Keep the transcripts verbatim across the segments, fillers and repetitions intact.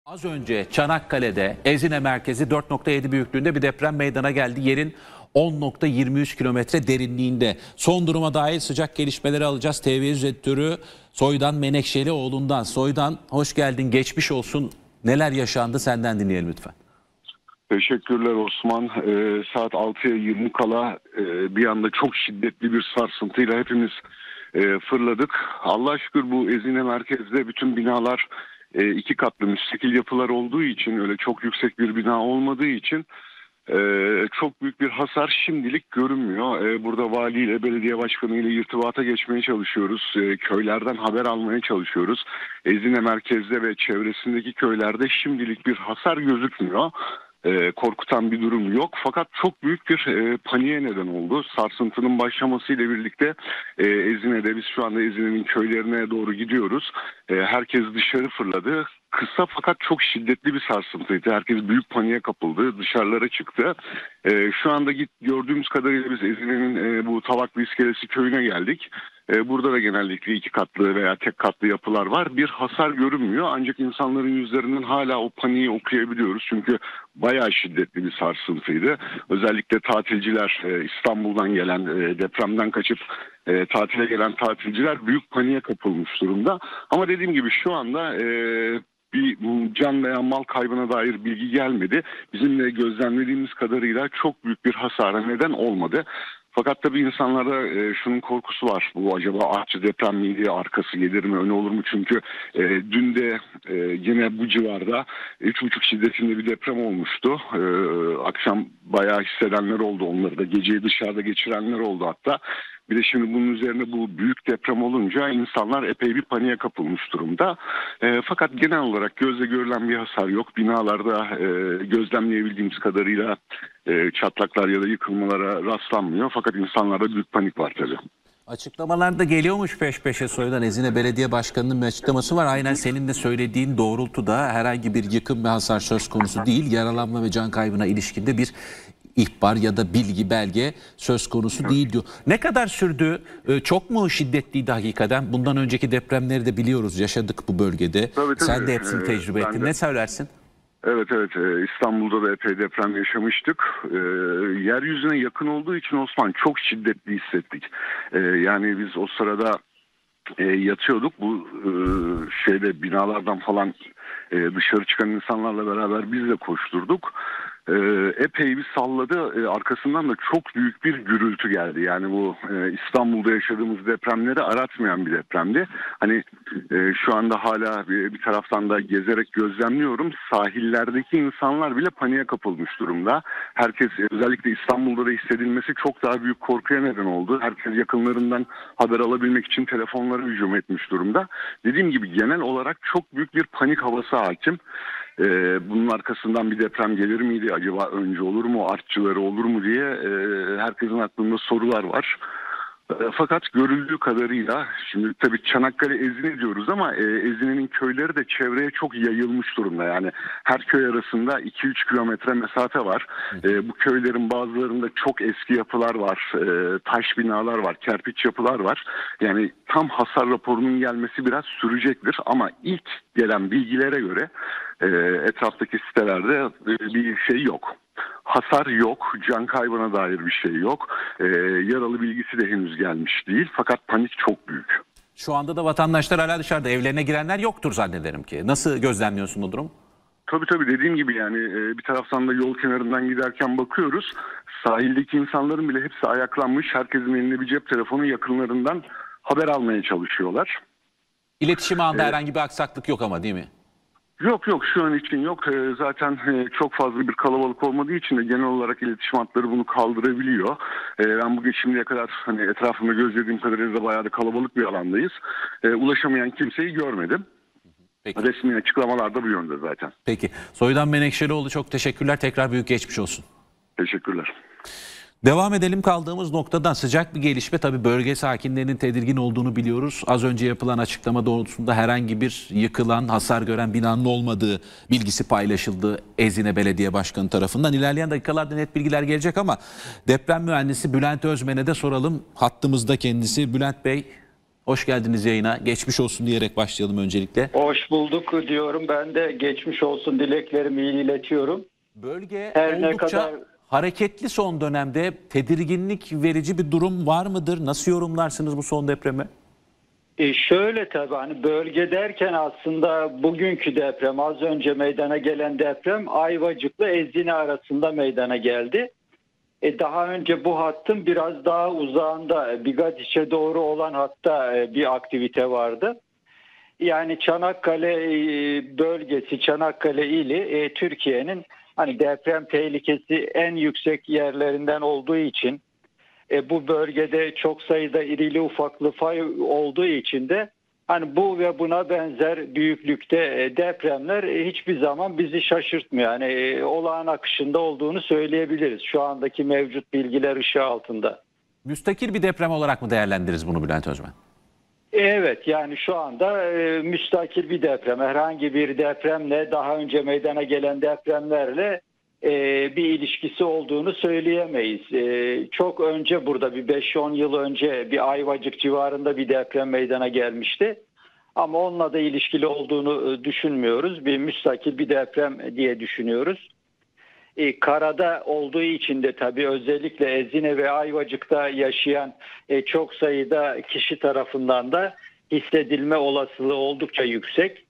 Az önce Çanakkale'de Ezine merkezi dört nokta yedi büyüklüğünde bir deprem meydana geldi. Yerin on nokta yirmi üç kilometre derinliğinde. Son duruma dair sıcak gelişmeleri alacağız. T V editörü Soydan Menekşelioğlu'ndan. Soydan, hoş geldin, geçmiş olsun. Neler yaşandı, senden dinleyelim lütfen. Teşekkürler Osman. Ee, saat altıya yirmi kala e, bir anda çok şiddetli bir sarsıntıyla hepimiz e, fırladık. Allah'a şükür bu Ezine merkezde bütün binalar e, iki katlı müstakil yapılar olduğu için, öyle çok yüksek bir bina olmadığı için e, çok büyük bir hasar şimdilik görünmüyor. E, burada valiyle, belediye başkanıyla irtibata geçmeye çalışıyoruz. E, köylerden haber almaya çalışıyoruz. Ezine merkezde ve çevresindeki köylerde şimdilik bir hasar gözükmüyor. E, korkutan bir durum yok, fakat çok büyük bir e, paniğe neden oldu. Sarsıntının başlamasıyla birlikte e, Ezine'de, biz şu anda Ezine'nin köylerine doğru gidiyoruz. E, herkes dışarı fırladı. Kısa fakat çok şiddetli bir sarsıntıydı. Herkes büyük paniğe kapıldı, dışarılara çıktı. E, şu anda git, gördüğümüz kadarıyla biz Ezine'nin e, bu Tavaklı İskelesi köyüne geldik. E, burada da genellikle iki katlı veya tek katlı yapılar var. Bir hasar görünmüyor, ancak insanların yüzlerinden hala o paniği okuyabiliyoruz. Çünkü bayağı şiddetli bir sarsıntıydı. Özellikle tatilciler, e, İstanbul'dan gelen, e, depremden kaçıp e, tatile gelen tatilciler büyük paniğe kapılmış durumda. Ama dediğim gibi şu anda E, bir can veya mal kaybına dair bilgi gelmedi. Bizim de gözlemlediğimiz kadarıyla çok büyük bir hasara neden olmadı. Fakat tabii insanlarda e, şunun korkusu var. Bu acaba artçı deprem miydi, arkası gelir mi, önü olur mu? Çünkü e, dün de e, yine bu civarda üç buçuk şiddetinde bir deprem olmuştu. E, akşam bayağı hissedenler oldu, onları da geceyi dışarıda geçirenler oldu hatta. Bir de şimdi bunun üzerine bu büyük deprem olunca insanlar epey bir paniğe kapılmış durumda. E, fakat genel olarak gözle görülen bir hasar yok. Binalarda e, gözlemleyebildiğimiz kadarıyla e, çatlaklar ya da yıkılmalara rastlanmıyor. Fakat insanlarda büyük panik var tabii. Açıklamalar da geliyormuş peş peşe. Soydan, Ezine Belediye Başkanı'nın bir açıklaması var. Aynen senin de söylediğin doğrultuda herhangi bir yıkım ve hasar söz konusu değil. Yaralanma ve can kaybına ilişkinde bir ihbar ya da bilgi, belge söz konusu değil diyor. Ne kadar sürdü? Çok mu şiddetliydi hakikaten? Bundan önceki depremleri de biliyoruz, yaşadık bu bölgede. Tabii, tabii. Sen de hepsini tecrübe ee, ettin. Ne söylersin? Evet evet, İstanbul'da da epey deprem yaşamıştık. Ee, yeryüzüne yakın olduğu için Osman çok şiddetli hissettik. Ee, yani biz o sırada e, yatıyorduk. Bu e, şeyde binalardan falan e, dışarı çıkan insanlarla beraber biz de koşturduk. E, epey bir salladı. E, arkasından da çok büyük bir gürültü geldi. Yani bu e, İstanbul'da yaşadığımız depremleri aratmayan bir depremdi. Hani e, şu anda hala bir, bir taraftan da gezerek gözlemliyorum. Sahillerdeki insanlar bile paniğe kapılmış durumda. Herkes, özellikle İstanbul'da da hissedilmesi çok daha büyük korkuya neden oldu. Herkes yakınlarından haber alabilmek için telefonlara hücum etmiş durumda. Dediğim gibi genel olarak çok büyük bir panik havası hakim. Ee, bunun arkasından bir deprem gelir miydi? Acaba önce olur mu? Artçıları olur mu diye e, herkesin aklında sorular var. E, fakat görüldüğü kadarıyla, şimdi tabii Çanakkale Ezine diyoruz ama e, Ezine'nin köyleri de çevreye çok yayılmış durumda. Yani her köy arasında iki üç kilometre mesafe var. E, bu köylerin bazılarında çok eski yapılar var. E, taş binalar var, kerpiç yapılar var. Yani tam hasar raporunun gelmesi biraz sürecektir ama ilk gelen bilgilere göre e, etraftaki sitelerde e, bir şey yok. Hasar yok, can kaybına dair bir şey yok. E, yaralı bilgisi de henüz gelmiş değil. Fakat panik çok büyük. Şu anda da vatandaşlar hala dışarıda, evlerine girenler yoktur zannederim ki. Nasıl gözlemliyorsun bu durum? Tabii tabii, dediğim gibi yani e, bir taraftan da yol kenarından giderken bakıyoruz. Sahildeki insanların bile hepsi ayaklanmış. Herkesin elinde bir cep telefonu, yakınlarından haber almaya çalışıyorlar. İletişim ağında Ee, herhangi bir aksaklık yok ama, değil mi? Yok yok, şu an için yok. Ee, zaten e, çok fazla bir kalabalık olmadığı için de genel olarak iletişim hatları bunu kaldırabiliyor. Ee, ben bugün şimdiye kadar hani etrafımda gözlediğim kadarıyla bayağı da kalabalık bir alandayız. Ee, ulaşamayan kimseyi görmedim. Peki. Resmi açıklamalar da bu yönde zaten. Peki. Soydan Menekşelioğlu, çok teşekkürler. Tekrar büyük geçmiş olsun. Teşekkürler. Devam edelim kaldığımız noktadan. Sıcak bir gelişme, tabii bölge sakinlerinin tedirgin olduğunu biliyoruz. Az önce yapılan açıklama doğrultusunda herhangi bir yıkılan, hasar gören binanın olmadığı bilgisi paylaşıldı Ezine Belediye Başkanı tarafından. İlerleyen dakikalarda net bilgiler gelecek ama deprem mühendisi Bülent Özmen'e de soralım. Hattımızda kendisi. Bülent Bey, Hoş geldiniz yayına. Geçmiş olsun diyerek başlayalım öncelikle. Hoş bulduk diyorum. Ben de geçmiş olsun dileklerimi iletiyorum. Bölge Her oldukça ne kadar hareketli son dönemde. Tedirginlik verici bir durum var mıdır? Nasıl yorumlarsınız bu son depremi? e, şöyle tabii hani bölge derken aslında bugünkü deprem, az önce meydana gelen deprem Ayvacık'la Ezine arasında meydana geldi. E, daha önce bu hattın biraz daha uzağında Bigadiç'e doğru olan hatta e, bir aktivite vardı. Yani Çanakkale e, bölgesi, Çanakkale ili e, Türkiye'nin hani deprem tehlikesi en yüksek yerlerinden olduğu için, e, bu bölgede çok sayıda irili ufaklı fay olduğu için de hani bu ve buna benzer büyüklükte e, depremler e, hiçbir zaman bizi şaşırtmıyor. Yani e, olağan akışında olduğunu söyleyebiliriz şu andaki mevcut bilgiler ışığı altında. Müstakil bir deprem olarak mı değerlendiririz bunu Bülent Özmen? Evet, yani şu anda e, müstakil bir deprem, herhangi bir depremle, daha önce meydana gelen depremlerle e, bir ilişkisi olduğunu söyleyemeyiz. E, çok önce burada bir beş on yıl önce bir Ayvacık civarında bir deprem meydana gelmişti. Ama onunla da ilişkili olduğunu e, düşünmüyoruz. Bir müstakil bir deprem diye düşünüyoruz. E, karada olduğu için de tabii özellikle Ezine ve Ayvacık'ta yaşayan e, çok sayıda kişi tarafından da hissedilme olasılığı oldukça yüksek.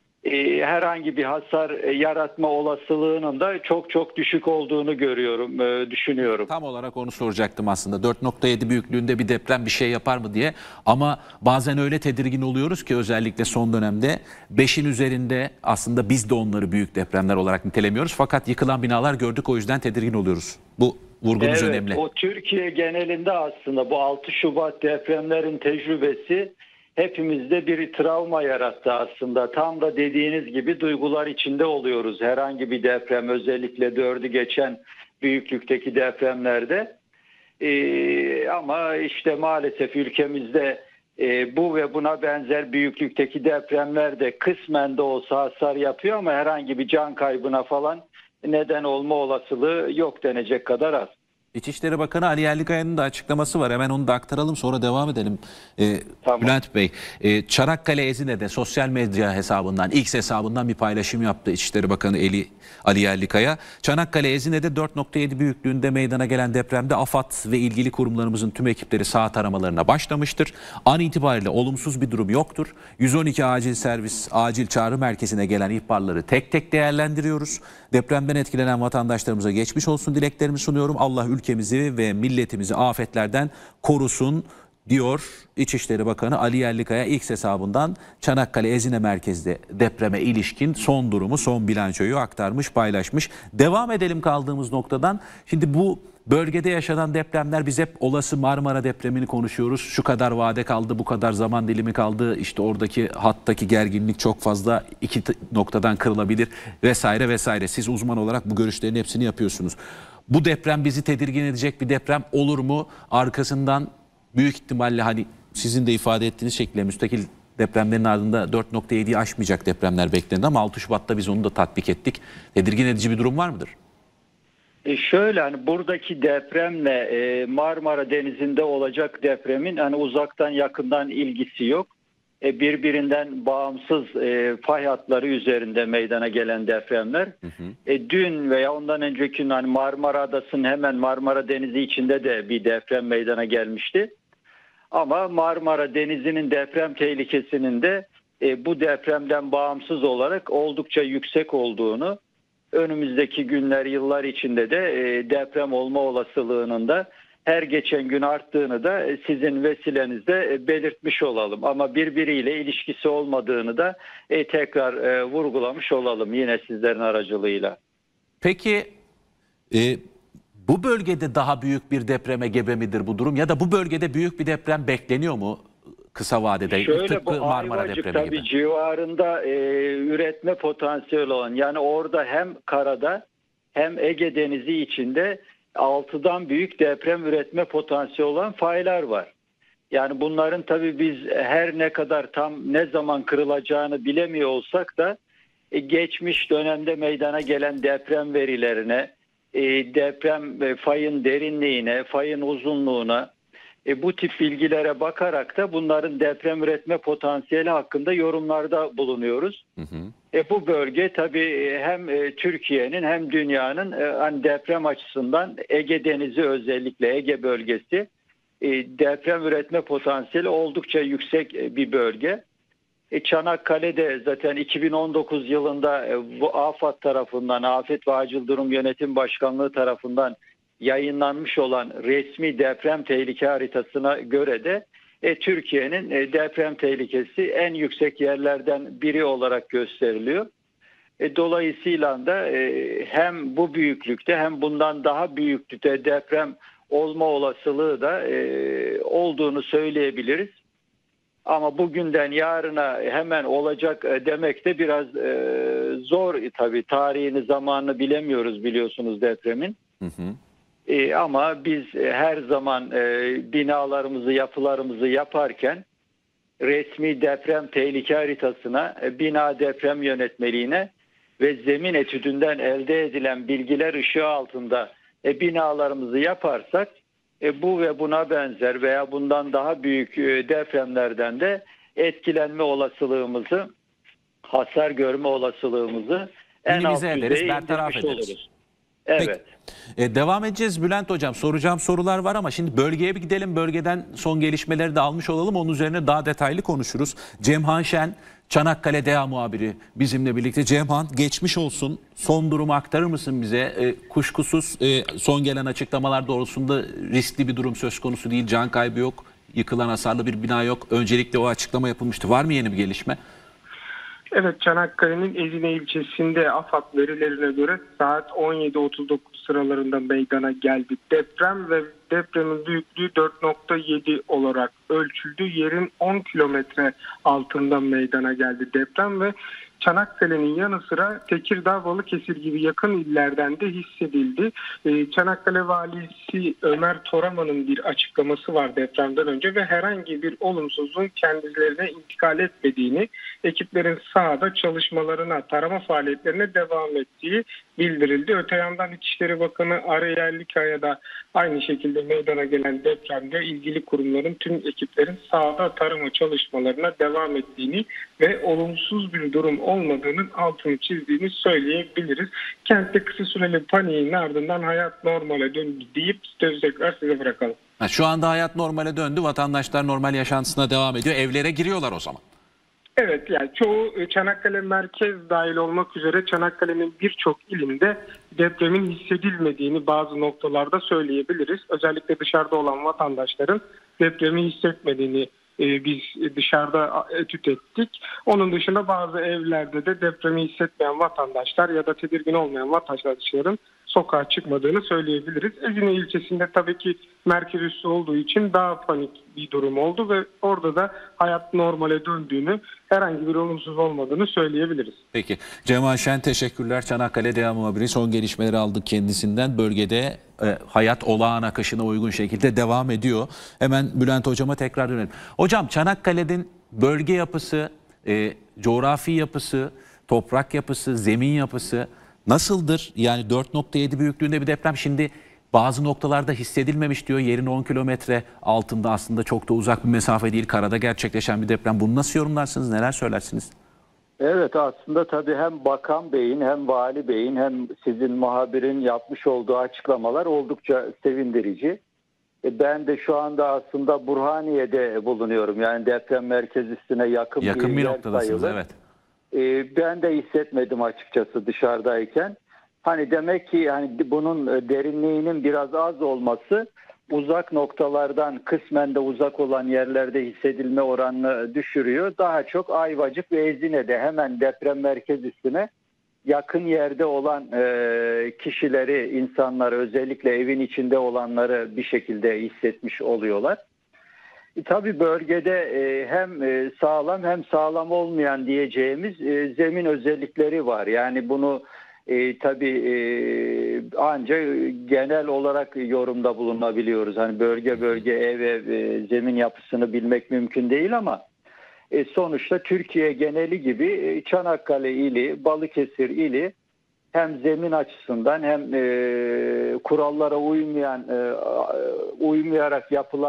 E, herhangi bir hasar e, yaratma olasılığının da çok çok düşük olduğunu görüyorum, e, düşünüyorum. Tam olarak onu soracaktım aslında. dört nokta yedi büyüklüğünde bir deprem bir şey yapar mı diye. Ama bazen öyle tedirgin oluyoruz ki özellikle son dönemde beşin üzerinde aslında biz de onları büyük depremler olarak nitelemiyoruz. Fakat yıkılan binalar gördük, o yüzden tedirgin oluyoruz. Bu vurgunuz Evet, önemli. o Türkiye genelinde aslında bu altı Şubat depremlerin tecrübesi hepimizde bir travma yarattı aslında. Tam da dediğiniz gibi duygular içinde oluyoruz herhangi bir deprem, özellikle dördü geçen büyüklükteki depremlerde. Ee, ama işte maalesef ülkemizde e, bu ve buna benzer büyüklükteki depremler de kısmen de olsa hasar yapıyor ama herhangi bir can kaybına falan neden olma olasılığı yok denecek kadar az. İçişleri Bakanı Ali Yerlikaya'nın da açıklaması var. Hemen onu da aktaralım, sonra devam edelim. Ee, Tamam. Bülent Bey, e, Çanakkale Ezine'de sosyal medya hesabından, X hesabından bir paylaşım yaptı İçişleri Bakanı Ali, Ali Yerlikaya. Çanakkale Ezine'de dört nokta yedi büyüklüğünde meydana gelen depremde AFAD ve ilgili kurumlarımızın tüm ekipleri saat aramalarına başlamıştır. An itibariyle olumsuz bir durum yoktur. yüz on iki acil servis, acil çağrı merkezine gelen ihbarları tek tek değerlendiriyoruz. Depremden etkilenen vatandaşlarımıza geçmiş olsun dileklerimi sunuyorum. Allah ülkemizi ve milletimizi afetlerden korusun diyor İçişleri Bakanı Ali Yerlikaya. X hesabından Çanakkale Ezine merkezde depreme ilişkin son durumu, son bilançoyu aktarmış, paylaşmış. Devam edelim kaldığımız noktadan. Şimdi bu bölgede yaşanan depremler, biz hep olası Marmara depremini konuşuyoruz. Şu kadar vade kaldı, bu kadar zaman dilimi kaldı. İşte oradaki hattaki gerginlik çok fazla, iki noktadan kırılabilir vesaire vesaire. Siz uzman olarak bu görüşlerin hepsini yapıyorsunuz. Bu deprem bizi tedirgin edecek bir deprem olur mu? Arkasından büyük ihtimalle hani sizin de ifade ettiğiniz şekilde müstakil depremlerin ardında dört nokta yediyi aşmayacak depremler beklendi ama altı Şubat'ta biz onu da tatbik ettik. Tedirgin edici bir durum var mıdır? E şöyle, hani buradaki depremle e, Marmara Denizi'nde olacak depremin hani uzaktan yakından ilgisi yok. E, birbirinden bağımsız e, fay hatları üzerinde meydana gelen depremler. Hı hı. E, dün veya ondan önceki gün hani Marmara Adası'nın hemen Marmara Denizi içinde de bir deprem meydana gelmişti. Ama Marmara Denizi'nin deprem tehlikesinin de e, bu depremden bağımsız olarak oldukça yüksek olduğunu, önümüzdeki günler, yıllar içinde de e, deprem olma olasılığının da her geçen gün arttığını da e, sizin vesilenizde e, belirtmiş olalım. Ama birbiriyle ilişkisi olmadığını da e, tekrar e, vurgulamış olalım yine sizlerin aracılığıyla. Peki e, bu bölgede daha büyük bir depreme gebe midir bu durum? Ya da bu bölgede büyük bir deprem bekleniyor mu kısa vadede? Şöyle, Tıpkı bu Marmara Ayvacık depremi tabii gibi. civarında e, üretme potansiyeli olan, yani orada hem karada hem Ege Denizi içinde altıdan büyük deprem üretme potansiyeli olan faylar var. Yani bunların tabii biz her ne kadar tam ne zaman kırılacağını bilemiyor olsak da e, geçmiş dönemde meydana gelen deprem verilerine, e, deprem e, fayın derinliğine, fayın uzunluğuna, E, bu tip bilgilere bakarak da bunların deprem üretme potansiyeli hakkında yorumlarda bulunuyoruz. Hı hı. E, bu bölge tabii hem e, Türkiye'nin hem dünyanın e, hani deprem açısından Ege Denizi, özellikle Ege bölgesi e, deprem üretme potansiyeli oldukça yüksek e, bir bölge. E, Çanakkale'de zaten iki bin on dokuz yılında e, bu AFAD tarafından, Afet ve Acil Durum Yönetim Başkanlığı tarafından yayınlanmış olan resmi deprem tehlike haritasına göre de e, Türkiye'nin e, deprem tehlikesi en yüksek yerlerden biri olarak gösteriliyor. E, dolayısıyla da e, hem bu büyüklükte hem bundan daha büyüklükte deprem olma olasılığı da e, olduğunu söyleyebiliriz. Ama bugünden yarına hemen olacak demek de biraz e, zor tabii. Tarihini, zamanını bilemiyoruz, biliyorsunuz depremin. Hı hı. E, ama biz her zaman e, binalarımızı, yapılarımızı yaparken resmi deprem tehlike haritasına, e, bina deprem yönetmeliğine ve zemin etüdünden elde edilen bilgiler ışığı altında e, binalarımızı yaparsak e, bu ve buna benzer veya bundan daha büyük e, depremlerden de etkilenme olasılığımızı, hasar görme olasılığımızı en alt minimize ederiz, düzeye bertaraf indirmiş ederiz. oluruz. Evet. Peki, e, devam edeceğiz Bülent Hocam. Soracağım sorular var ama şimdi bölgeye bir gidelim. Bölgeden son gelişmeleri de almış olalım. Onun üzerine daha detaylı konuşuruz. Cemhan Şen, Çanakkale D E A muhabiri bizimle birlikte. Cemhan, geçmiş olsun. Son durumu aktarır mısın bize? E, kuşkusuz e, son gelen açıklamalar doğrultusunda riskli bir durum söz konusu değil. Can kaybı yok. Yıkılan, hasarlı bir bina yok. Öncelikle o açıklama yapılmıştı. Var mı yeni bir gelişme? Evet, Çanakkale'nin Ezine ilçesinde AFAD verilerine göre saat on yedi otuz dokuz sıralarında meydana geldi deprem ve depremin büyüklüğü dört nokta yedi olarak ölçüldü. Yerin on kilometre altından meydana geldi deprem ve Çanakkale'nin yanı sıra Tekirdağ, Balıkesir gibi yakın illerden de hissedildi. Ee, Çanakkale Valisi Ömer Toraman'ın bir açıklaması var depremden önce ve herhangi bir olumsuzluğun kendilerine intikal etmediğini, ekiplerin sahada çalışmalarına, tarama faaliyetlerine devam ettiği bildirildi. Öte yandan İçişleri Bakanı Arı Yerlikaya da aynı şekilde meydana gelen depremde ilgili kurumların, tüm ekiplerin sahada tarama çalışmalarına devam ettiğini ve olumsuz bir durum olmadığının altını çizdiğini söyleyebiliriz. Kentte kısa süreli paniğin ardından hayat normale döndü deyip sözü tekrar size bırakalım. Ha, şu anda hayat normale döndü. Vatandaşlar normal yaşantısına devam ediyor. Evlere giriyorlar o zaman. Evet, yani çoğu Çanakkale merkez dahil olmak üzere Çanakkale'nin birçok ilinde depremin hissedilmediğini bazı noktalarda söyleyebiliriz. Özellikle dışarıda olan vatandaşların depremi hissetmediğini e, biz dışarıda etüt ettik. Onun dışında bazı evlerde de depremi hissetmeyen vatandaşlar ya da tedirgin olmayan vatandaşların sokağa çıkmadığını söyleyebiliriz. Ezine ilçesinde tabii ki merkez üssü olduğu için daha panik bir durum oldu ve orada da hayat normale döndüğünü, herhangi bir olumsuz olmadığını söyleyebiliriz. Peki. Cemal Şen, teşekkürler. Çanakkale D E A muhabiri, son gelişmeleri aldık kendisinden. Bölgede e, hayat olağan akışına uygun şekilde devam ediyor. Hemen Bülent Hocam'a tekrar dönelim. Hocam, Çanakkale'nin bölge yapısı, e, coğrafi yapısı, toprak yapısı, zemin yapısı nasıldır? Yani dört nokta yedi büyüklüğünde bir deprem şimdi bazı noktalarda hissedilmemiş diyor. Yerin on kilometre altında, aslında çok da uzak bir mesafe değil. Karada gerçekleşen bir deprem. Bunu nasıl yorumlarsınız? Neler söylersiniz? Evet, aslında tabii hem Bakan Bey'in hem Vali Bey'in hem sizin muhabirin yapmış olduğu açıklamalar oldukça sevindirici. Ben de şu anda aslında Burhaniye'de bulunuyorum. Yani deprem merkez üstüne yakın, yakın bir, bir noktadasınız sayılır. Evet. Ben de hissetmedim açıkçası dışarıdayken. Hani demek ki hani bunun derinliğinin biraz az olması uzak noktalardan kısmen de uzak olan yerlerde hissedilme oranını düşürüyor. Daha çok Ayvacık ve Ezine'de hemen deprem merkez üstüne yakın yerde olan e, kişileri, insanları, özellikle evin içinde olanları bir şekilde hissetmiş oluyorlar. E, tabii bölgede e, hem e, sağlam hem sağlam olmayan diyeceğimiz e, zemin özellikleri var. Yani bunu e, tabii e, ancak genel olarak yorumda bulunabiliyoruz. Hani bölge bölge ev ev e, zemin yapısını bilmek mümkün değil ama e, sonuçta Türkiye geneli gibi e, Çanakkale ili, Balıkesir ili hem zemin açısından hem e, kurallara uymayan, e, uymayarak yapılan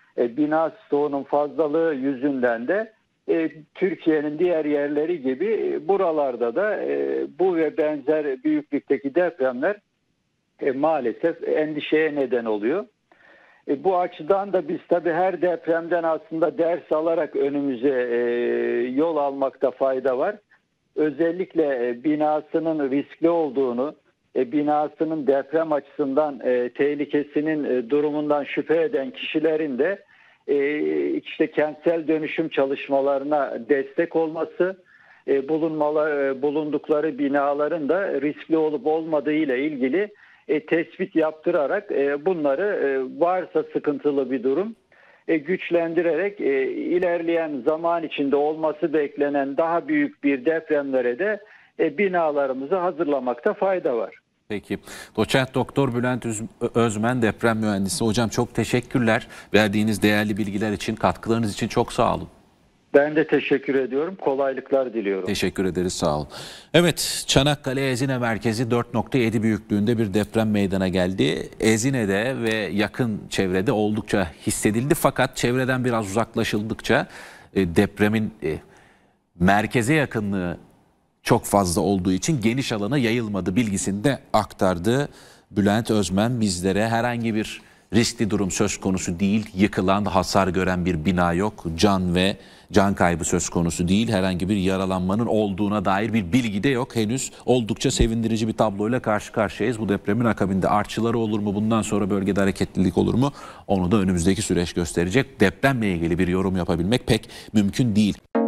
e, bina stoğunun fazlalığı yüzünden de e, Türkiye'nin diğer yerleri gibi e, buralarda da e, bu ve benzer büyüklükteki depremler e, maalesef endişeye neden oluyor. E, bu açıdan da biz tabii her depremden aslında ders alarak önümüze e, yol almakta fayda var. Özellikle e, binasının riskli olduğunu, e, binasının deprem açısından e, tehlikesinin e, durumundan şüphe eden kişilerin de e, işte kentsel dönüşüm çalışmalarına destek olması, e, bulunmaları, e, bulundukları binaların da riskli olup olmadığı ile ilgili e, tespit yaptırarak e, bunları e, varsa sıkıntılı bir durum e, güçlendirerek e, ilerleyen zaman içinde olması beklenen daha büyük bir depremlere de e, binalarımızı hazırlamakta fayda var. Peki. Doçent Doktor Bülent Özmen, deprem mühendisi. Hocam çok teşekkürler. Verdiğiniz değerli bilgiler için, katkılarınız için çok sağ olun. Ben de teşekkür ediyorum. Kolaylıklar diliyorum. Teşekkür ederiz, sağ olun. Evet, Çanakkale Ezine merkezi dört nokta yedi büyüklüğünde bir deprem meydana geldi. Ezine'de ve yakın çevrede oldukça hissedildi. Fakat çevreden biraz uzaklaşıldıkça e, depremin e, merkeze yakınlığı çok fazla olduğu için geniş alana yayılmadı bilgisini de aktardı Bülent Özmen bizlere. Herhangi bir riskli durum söz konusu değil. Yıkılan, hasar gören bir bina yok. Can ve can kaybı söz konusu değil. Herhangi bir yaralanmanın olduğuna dair bir bilgi de yok henüz. Oldukça sevindirici bir tabloyla karşı karşıyayız. Bu depremin akabinde artçıları olur mu? Bundan sonra bölgede hareketlilik olur mu? Onu da önümüzdeki süreç gösterecek. Depremle ilgili bir yorum yapabilmek pek mümkün değil.